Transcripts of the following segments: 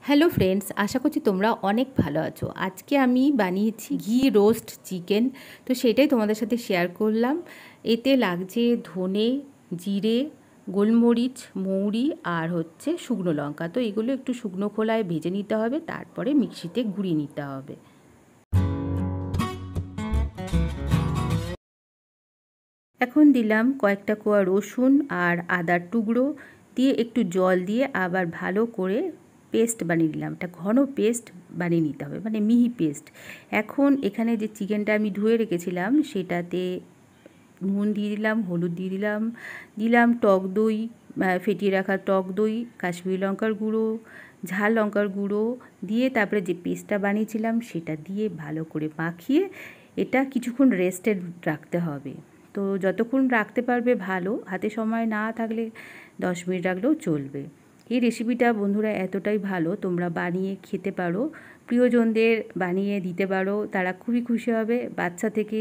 Hello friends, আশা করছি তোমরা অনেক ভালো আছো। আজকে আমি বানিয়েছি ঘি রোস্ট চিকেন, তো সেটাই তোমাদের সাথে শেয়ার করলাম। এতে লাগছে ধনে, জিরে, গোলমরিচ, মৌরি আর হচ্ছে শুকনো লঙ্কা। তো এগুলো একটু শুকনো খোলায় ভেজে নিতে হবে, তারপরে মিক্সিতে গুঁড়িয়ে নিতে হবে। এখন দিলাম কয়েকটা কোয়া রসুন আর আদার টুকরো দিয়ে একটু জল দিয়ে আবার ভালো করে পেস্ট বানিয়ে নিলাম। একটা ঘন পেস্ট বানিয়ে নিতে হবে, মানে মিহি পেস্ট। এখন এখানে যে চিকেনটা আমি ধুয়ে রেখেছিলাম সেটাতে নুন দিয়ে দিলাম, হলুদ দিয়ে দিলাম টক দই, ফেটিয়ে রাখা টক দই, কাশ্মীরি লঙ্কার গুঁড়ো, ঝাল লঙ্কার গুঁড়ো দিয়ে তারপরে যে পেস্টটা বানিয়েছিলাম সেটা দিয়ে ভালো করে মাখিয়ে এটা কিছুক্ষণ রেস্টে রাখতে হবে। তো যতক্ষণ রাখতে পারবে ভালো, হাতে সময় না থাকলে 10 মিনিট রাখলেও চলবে। এই রেসিপিটা বন্ধুরা এতটাই ভালো, তোমরা বানিয়ে খেতে পারো, প্রিয়জনদের বানিয়ে দিতে পারো, তারা খুবই খুশি হবে। বাচ্চা থেকে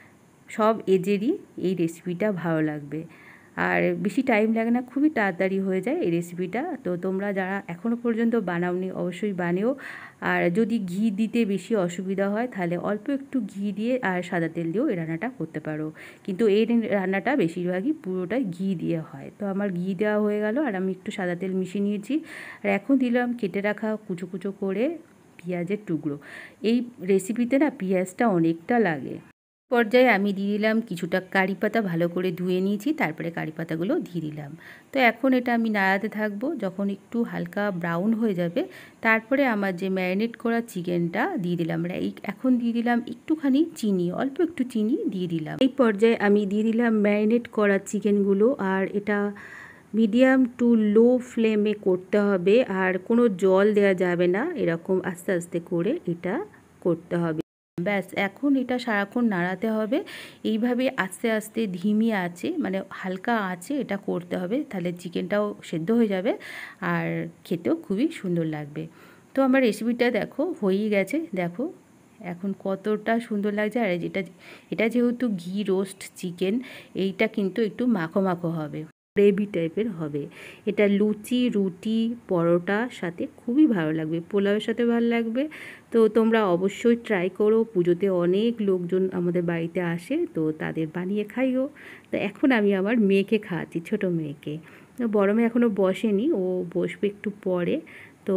সব এজেরই এই রেসিপিটা ভালো লাগবে, আর বেশি টাইম লাগে না, খুবই তাড়াতাড়ি হয়ে যায় এই রেসিপিটা। তো তোমরা যারা এখনও পর্যন্ত বানাওনি অবশ্যই বানিও। আর যদি ঘি দিতে বেশি অসুবিধা হয় তাহলে অল্প একটু ঘি দিয়ে আর সাদা তেল দিয়েও এই রান্নাটা করতে পারো, কিন্তু এই রান্নাটা বেশিরভাগই পুরোটাই ঘি দিয়ে হয়। তো আমার ঘি দেওয়া হয়ে গেল আর আমি একটু সাদা তেল মিশিয়ে নিয়েছি। আর এখন দিলাম কেটে রাখা কুচো কুচো করে পেঁয়াজের টুকরো। এই রেসিপিতে না পেঁয়াজটা অনেকটা লাগে। পর্যায়ে আমি দিয়ে দিলাম কিছুটা কারি পাতা, ভালো করে ধুয়ে নিয়েছি, তারপরে কারি পাতাগুলো দিয়ে দিলাম। তো এখন এটা আমি নাড়াতে থাকবো, যখন একটু হালকা ব্রাউন হয়ে যাবে তারপরে আমার যে ম্যারিনেট করা চিকেনটা দিয়ে দিলাম। এখন দিয়ে দিলাম একটুখানি চিনি, অল্প একটু চিনি দিয়ে দিলাম। এই পর্যায়ে আমি দিয়ে দিলাম ম্যারিনেট করা চিকেনগুলো, আর এটা মিডিয়াম টু লো ফ্লেমে করতে হবে, আর কোনো জল দেওয়া যাবে না, এরকম আস্তে আস্তে করে এটা করতে হবে। ব্যাস, এখন এটা সারাক্ষণ নাড়াতে হবে, এইভাবে আস্তে আস্তে ধিমি আঁচে, মানে হালকা আঁচে এটা করতে হবে, তাহলে চিকেনটাও সেদ্ধ হয়ে যাবে আর খেতেও খুবই সুন্দর লাগবে। তো আমার রেসিপিটা দেখো হয়েই গেছে, দেখো এখন কতটা সুন্দর লাগছে। আর এটা যেহেতু ঘি রোস্ট চিকেন, এইটা কিন্তু একটু মাখো মাখো হবে, গ্রেভি টাইপের হবে। এটা লুচি, রুটি, পরোটার সাথে খুবই ভালো লাগবে, পোলাওয়ের সাথে ভালো লাগবে। তো তোমরা অবশ্যই ট্রাই করো। পুজোতে অনেক লোকজন আমাদের বাড়িতে আসে, তো তাদের বানিয়ে খাইও। তো এখন আমি আমার মেয়েকে খাওয়াচ্ছি, ছোটো মেয়েকে। বড় মেয়ে এখনও বসেনি, ও বসবে একটু পরে। তো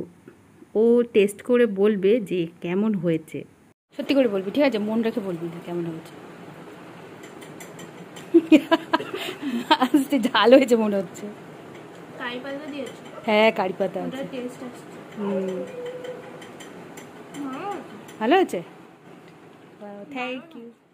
ও টেস্ট করে বলবে যে কেমন হয়েছে। সত্যি করে বলবি, ঠিক আছে? মন রেখে বলবি কেমন হয়েছে। আস্তে ঝাল হয়েছে মনে হচ্ছে। হ্যাঁ, কারি পাতা আছে। ভালো আছে, থ্যাংক ইউ।